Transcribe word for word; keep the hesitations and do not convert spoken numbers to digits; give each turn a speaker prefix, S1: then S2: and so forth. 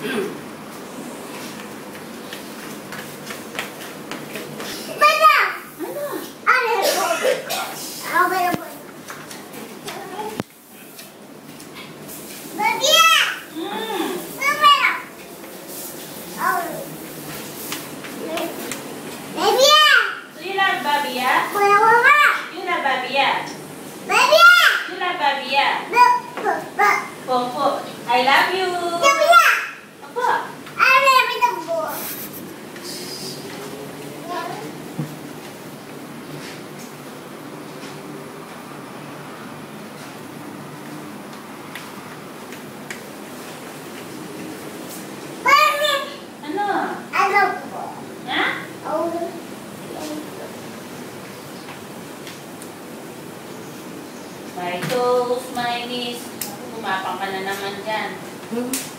S1: Opo. I love you. Opo. Ano? Ha? My toes, my knees. Kumapang ka na naman dyan. Hmm?